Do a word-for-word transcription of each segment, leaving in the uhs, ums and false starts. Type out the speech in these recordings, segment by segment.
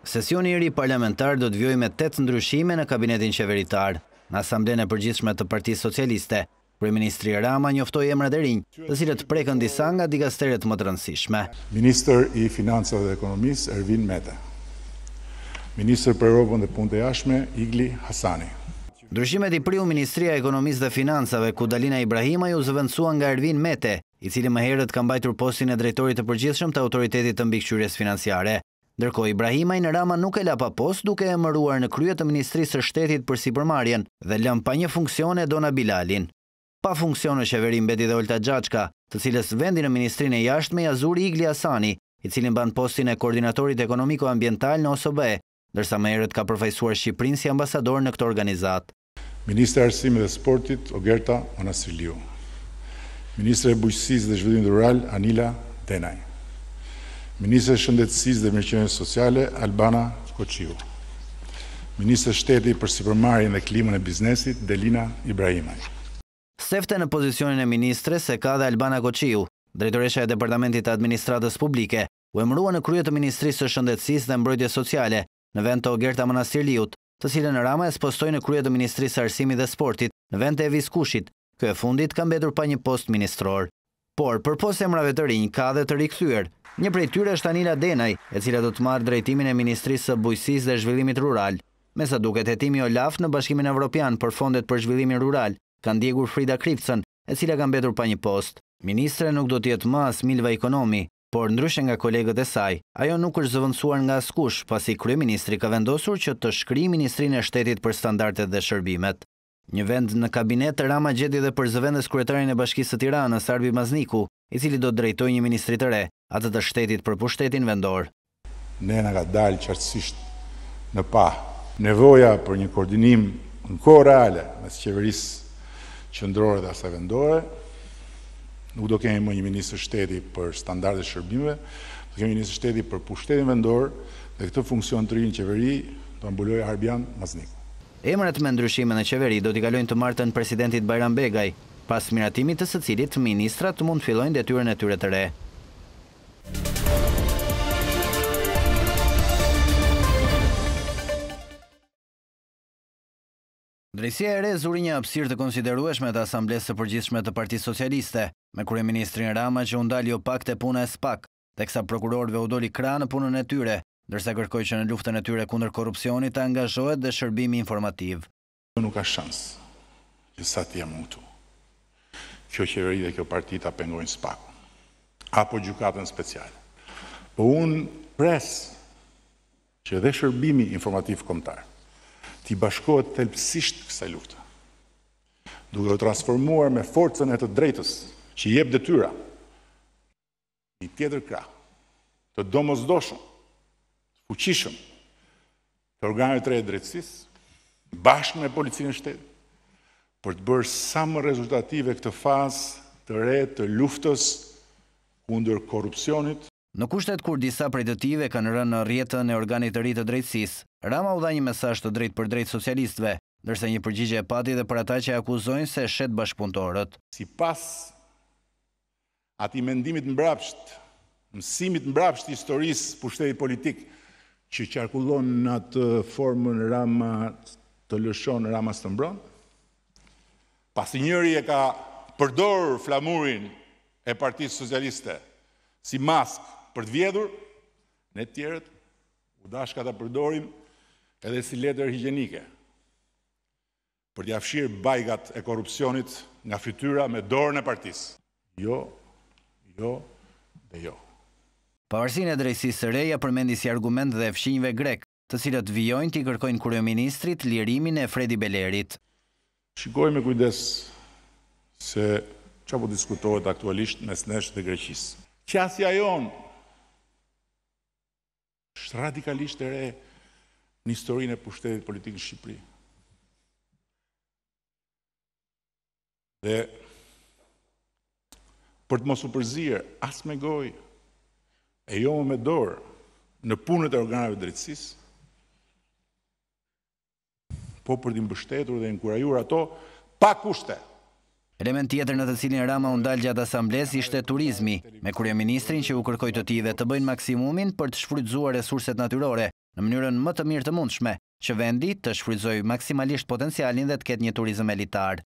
Sesioni i ri parlamentar do të vijojë me tetë ndryshime në kabinetin qeveritar. Në Asamblenë e Përgjithshme të Partisë Socialiste, Kryeministri Rama njoftoi emrat e rinj, të cilët prekën disa nga dikasteret më të rëndësishme. Ministër i Financave dhe Ekonomisë Ervin Meta. Ministër për Europën dhe Punët e Jashtme Igli Hasani. Ndryshimet i priu Ministria e Ekonomisë dhe Financave, ku Dalina Ibrahimaj u zëvendësua nga Ervin Mete, i cili më herët ka mbajtur postin e drejtorit të përgjithshëm të Autoritetit të Mbikëqyrjes Financiare. Ndërkohë Ibrahimaj në Rama nuk e la pa post duke emëruar në krye të Ministrisë së Shtetit për sipërmarrjen dhe lëm pa një funksion Dona Bilalin. Pa funksion në qeveri mbeti dhe Olta Xhaçka, të cilës vendi në Ministrinë e Jashtme ia zuri Igli Hasani, i cili mban postin e koordinatorit ekonomiko-ambiental në O S B E, ndërsa më herët ka përfaqësuar Shqipërinë si ambasador në këtë organizat. Ministri i Arsimit dhe Sportit Ogerta Onasirliu. Ministri i Bujqësisë dhe Zhvillimit Rural Anila Denaj. Ministri i Shëndetësisë dhe Mirëqenies Sociale Albana Koqiu. Ministri i Shtetit për Sipërmarrjen dhe Klimën e Biznesit Delina Ibrahimaj. Sefte në pozicionin e ministres se ka dhe Albana Koqiu, drejtoresha e Departamentit të Administratës Publike, u emërua në krye të Ministrisë së Shëndetësisë dhe Mbrojtjes Sociale, në vend të Ogerta Manastirliut, të cilën Rama e spostoi në krye të Ministrisë së Arsimit dhe Sportit, në vend të Evis Kushit. Ky e fundit ka mbetur pa një post ministror. Por përpos emrave të rinj ka dhe të rikthyer. Një prej tyre është Anila Denaj, e cila do të marrë drejtimin e Ministrisë së Bujqësisë dhe Zhvillimit Rural. Me sa duket, hetimi Olaf në Bashkimin Evropian për fondet për zhvillimin rural ka ndjekur Frida Kripcën, e cila ka mbetur pa një post. Ministre nuk do të jetë më as Milva Ekonomi, por ndryshe nga kolegët e saj, ajo nuk është zëvendësuar nga askush, pasi kryeministri ka vendosur që të shkrijë Ministrinë e Shtetit për Standardet dhe Shërbimet. Një vend në kabinet Rama gjeti dhe për zëvendës kryetarin e Bashkisë së Tiranës, Arbi Mazniku, i cili do të drejtojë një ministri të re, atë të Shtetit për Pushtetin Vendor. Ne na ka dalë qartësisht në pa nevoja për një koordinim në kohë reale mes qeverisë qendrore dhe asaj vendore. Nuk do kemi më një ministër shteti për standardet e shërbimeve, do kemi një ministër shteti për Pushtetin Vendor dhe këtë funksion të ri në qeveri do mbulojë Arbian Mazniku. Emrat me ndryshime në qeveri do t'i kalojnë të martën presidentit Bajram Begaj, pas miratimit të së cilit ministrat mund fillojnë detyrën e tyre të re. Drejtësia e re zuri një hapësirë të konsiderueshme të Asamblesë së Përgjithshme të Partisë Socialiste, me kryeministrin Rama që u ndal jo pak te puna e SPAK, teksa prokurorëve u doli krah në punën e tyre, ndërsa kërkoi që në luftën e tyre kundër korrupsionit të angazhohet dhe shërbimi informativ. Nuk ka shans që sa të jam këtu. Kjo qeveri dhe kjo parti ta pengojnë SPAK-un, apo gjykatën speciale. Po unë pres që dhe shërbimi informativ kombëtar t'i bashkohet thelbësisht kësaj lufte, duke u transformuar me forcën e të drejtës që jep detyra një tjetër krah të domosdoshëm, të fuqishëm të organeve të reja të drejtësisë bashkë me policinë e shtetit për të bërë sa më rezultative këtë fazë të re të luftës kundër korrupsionit. Në kushtet kur disa prej të tyve kanë rënë në rrjetën e organit të ri të drejtësisë, Rama u dha një mesazh të drejtë për drejtë socialistëve, ndërsa një përgjigje e pati dhe për ata që akuzojnë se shet bashkëpunëtorët. Sipas atij mendimit mbrapsht, mësimit mbrapsht historisë pushtetit politik që qarkullon në atë formën Rama të lëshon, Rama së të mbron, pasi njëri e ka përdorur flamurin e Partisë Socialiste si mask për të vjedhur, ne të tjerët u dashka ta përdorim edhe si letër higjienike për t'ia fshirë bajgat e korrupsionit nga fytyra me dorën e partisë. Jo, jo dhe jo. Pavarësinë e drejtësisë së reja përmendi si argument dhe fshinjve grek, të cilët vijojnë t'i kërkojnë kryeministrit lirimin e Fredi Belerit. Shikoj me kujdes se çfarë po diskutohet aktualisht mes nesh dhe Greqisë. Qasja jonë është radikalisht e re në historinë e pushtetit politik në Shqipëri. Dhe për të mos u përzirë as me gojë e jo me dorë në punët e organeve drejtësisë, po për t'i mbështetur dhe inkurajuar ato pa kushte. Element tjetër në të cilin Rama u ndal gjatë asamblesë ishte turizmi, me kryeministrin që u kërkoi të tyve të bëjnë maksimumin për të shfrytzuar resurset natyrore, në mënyrën më të mirë të mundshme, që vendi të shfrytëzojë maksimalisht potencialin dhe të ketë një turizëm elitar.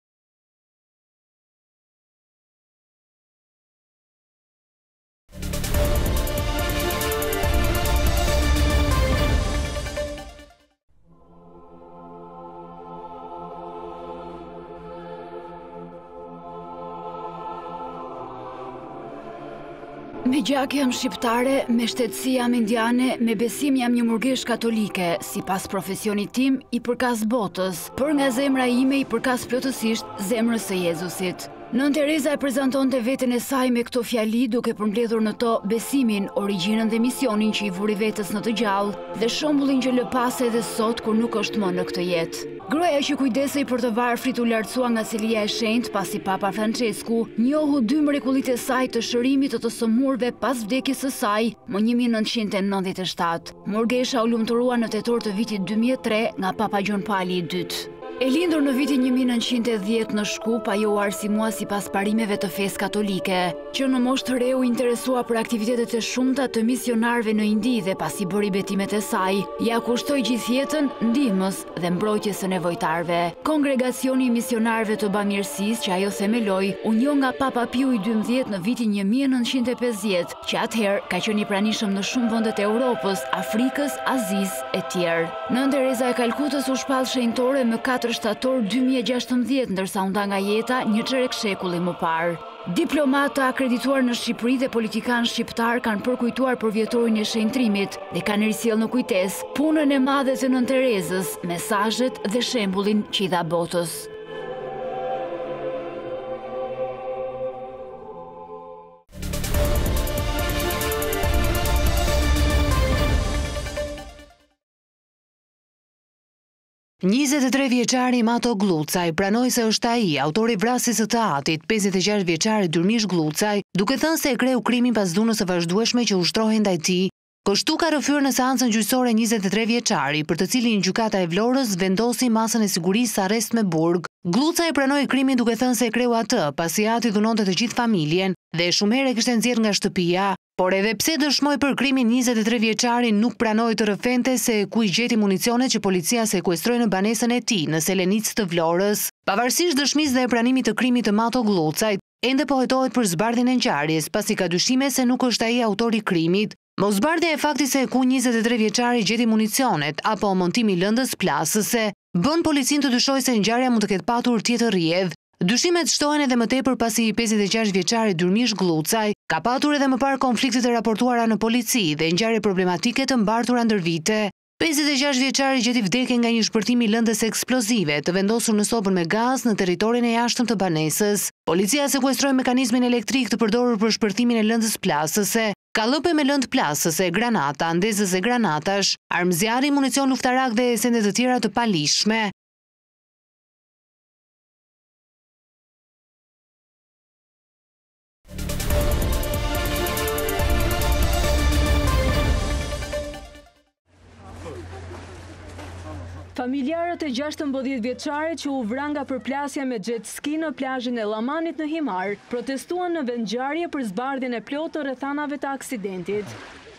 Me gjak jam shqiptare, me shtetësi jam indiane, me besim jam një murgesh katolike, si pas profesionit tim i përkas botës, për nga zemra ime i përkas plotësisht zemrës së Jezusit. Nën Tereza e prezanton të veten e saj me këto fjali duke përmbledhur në to besimin, origjinën dhe misionin që i vuri vetës në të gjallë dhe shembullin që lë pas edhe sot kur nuk është më në këtë jetë. Gruaja që kujdesej për të varfrit u lartësua nga celia e shenjtë pasi Papa Francesku njohu dy mrekullitë e saj të shërimit të të sëmurve pas vdekjes së saj më një mijë e nëntëqind e nëntëdhjetë e shtatë. Murgesha u lumturua në tetor të vitit dy mijë e tre nga Papa Gjon Pali i dytë. E lindur në vitin një mijë e nëntëqind e dhjetë në Shkup, ajo u arsimua sipas parimeve të fesë katolike, që në moshë të re u interesua për aktivitetet e shumta të misionarëve në Indi dhe pasi bëri betimet e saj, ja kushtoi gjithë jetën ndihmës dhe mbrojtjes së nevojtarëve. Kongregacioni i misionarëve të bamirësisë që ajo themeloi, u njoh nga Papa Piu i dymbëdhjetë në vitin një mijë e nëntëqind e pesëdhjetë, që atëherë ka qenë i pranishëm në shumë vende të Europës, Afrikës, Azisë e tjerë. Nën Tereza e Kalkutës u shpall shenjtore më katër shtator dy mijë e gjashtëmbëdhjetë, ndërsa u nda nga jeta një çerek shekulli më parë. Diplomata akredituar në Shqipëri dhe politikanë shqiptar kanë përkujtuar për vjetorin e shenjtrimit dhe kanë risjellë në kujtesë punën e madhe të Nën Terezës, mesazhet dhe shembullin që i dha botës. njëzet e tre vjeçari Mato Glucaj pranoi se është ai, autori vrasjes së të atit, pesëdhjetë e gjashtë vjeçari Dyrmish Glucaj, duke thënë se e kreu krimin pas dhunës së vazhdueshme që ushtrohej ndaj tij. Kështu ka rrëfyer në seancën gjyqësore njëzet e tre vjeçari, për të cilin gjykata e Vlorës vendosi masën e sigurisë arrest me burg. Glucaj pranoi krimin duke thënë se e kreu atë, pasi ati dhunonte të gjithë familjen dhe shumë herë kishte nxjerrë nga shtëpia. Por edhe pse dëshmoi për krimin, njëzet e tre vjeçari nuk pranoi të rrëfente se ku i gjeti municionet që policia sekuestroi në banesën e tij në Selenicë të Vlorës. Pavarësisht dëshmisë dhe pranimit të krimit të Mato Glucajt, ende po hetohet për zbardhjen e ngjarjes, pasi ka dyshime se nuk është ai autori i krimit. Mosbardhja e faktit se ku njëzet e tre vjeçari gjeti municionet apo montimi i lëndës plasëse bën policinë të dyshojë se ngjarja mund të ketë patur tjetër rrjedh. Dyshimet shtohen edhe më tepër pasi pesëdhjetë e gjashtë vjeçari Dyrmish Glucaj ka patur edhe më parë konflikte të raportuara në polici dhe ngjarje problematike të mbartura ndër vite. pesëdhjetë e gjashtë vjeçari gjeti vdekjen nga një shpërtim i lëndës eksplozive të vendosur në sobën me gaz në territorin e jashtëm të banesës. Policia sekuestroi mekanizmin elektrik të përdorur për shpërtimin e lëndës plasëse, kallëpe me lëndë plasëse, granata, ndezës e granatash, armëzjarri, municion luftarak dhe sende të tjera të palishme. Familjarët e gjashtëmbëdhjetë vjeçare që u vran nga përplasja me jet ski në plazhin e Llamanit në Himar protestuan në vendngjarje për zbardhjen e plotë të rrethanave të aksidentit.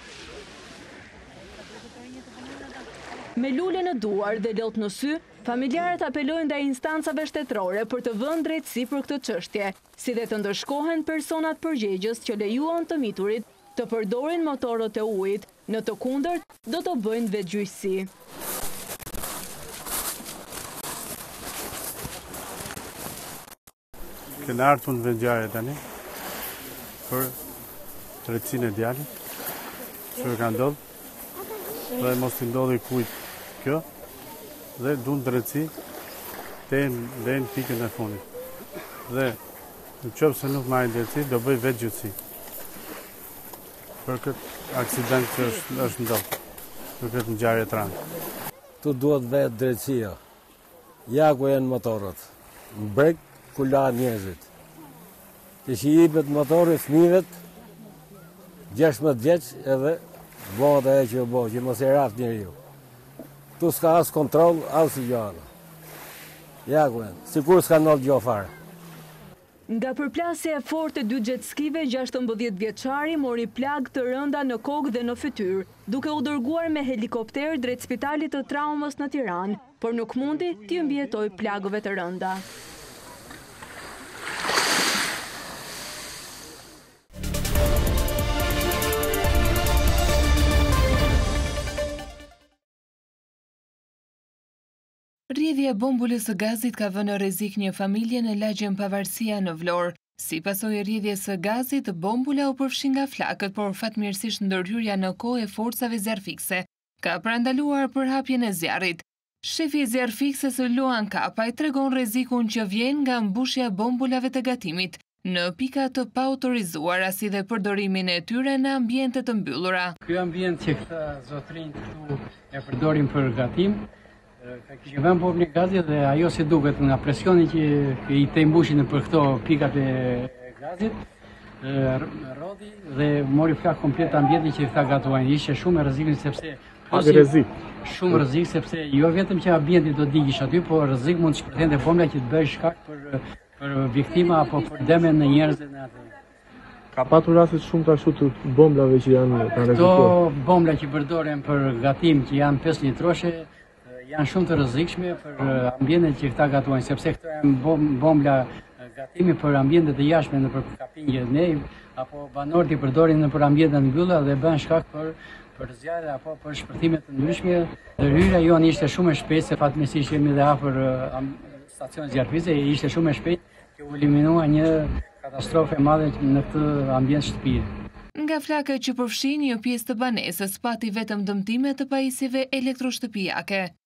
Me lule në duar dhe lot në sy, familjarët apelojnë ndaj instancave shtetërore për të vënë drejtësi për këtë çështje, si dhe të ndërshkohen personat përgjegjës që lejuan të miturit të përdorin motorët e ujit, në të kundërt do të bëjnë vetgjyqësi. Kënë ardhur në vendngjarje tani për drejtësinë e djalit që ka ndodhur dhe mos i ndodhi kujt kjo dhe duan drejtësi deri në pikën e fundit. Dhe në qoftë se nuk marrin drejtësi, do bëj vetgjyqësi për këtë aksident që është, është ndodhur, për këtë ngjarje të rëndë. Tu duhet vetë drejtësia. Ja ku janë motorët. Në breg ku la njerëzit. Të që i jipet motori fëmijëve gjashtëmbëdhjetë vjeç edhe bëhet ajo që bëhet, që mos e raft njeriu. Tu s'ka as kontroll, as gjë. Ja ku janë. Sikur s'ka ndodhur gjë fare. Nga përplasja e fortë e dy jetskive, gjashtëmbëdhjetë vjeçari mori plagë të rënda në kokë dhe në fytyrë, duke u dërguar me helikopter drejt spitalit të traumës në Tiranë, por nuk mundi t'i mbijetoj plagëve të rënda. Rrjedhja e bombulës së gazit ka vënë në rrezik një familje në lagjen Pavarësia në Vlorë. Si pasojë e rrjedhjes së gazit, bombula u përfshi nga flakët, por fatmirësisht ndërhyrja në kohë e forcave zjarrfikse ka parandaluar përhapjen e zjarrit. Shefi i zjarrfikses Luan Kapaj tregon rrezikun që vjen nga mbushja e bombulave të gatimit në pika të paautorizuara, si dhe përdorimin e tyre në ambiente të mbyllura. Ky ambient që këta zotrinj këtu e përdorin për gatim, ka kishë vënë bombën e gazit dhe ajo si duket nga presioni që i të mbushin për këto pikat e gazit, rrodhi dhe mori flak komplet ambientin që këta gatuajnë. Ishte shumë e rrezik sepse rrezik. Shumë rrezik sepse jo vetëm që ambienti do digjish aty, por rrezik mund të shpërthente bomba që të bëjë shkak për për viktima apo për dëmen në njerëzve në atë. Ka patur raste shumë të ashtu të bombave që janë kanë rrezikuar. Këto bombla që përdoren për gatim që janë pesë litroshe janë shumë të rrezikshme për ambientet që këta gatuajnë, sepse këto janë bombla gatimi për ambientet e jashtme në për kapinje ne apo banorët i përdorin në për ambientet mbylla dhe bën shkak për për zjarre apo për shpërthime të ndryshme. Hyrja jonë ishte shumë e shpejtë, se fatmirësisht jemi dhe afër stacionit zjarrfikse, ishte shumë e shpejtë që u eliminua një katastrofë e madhe në këtë ambient shtëpie. Nga flakët që përfshin një pjesë të banesës, pati vetëm dëmtime të pajisjeve elektroshtëpijake.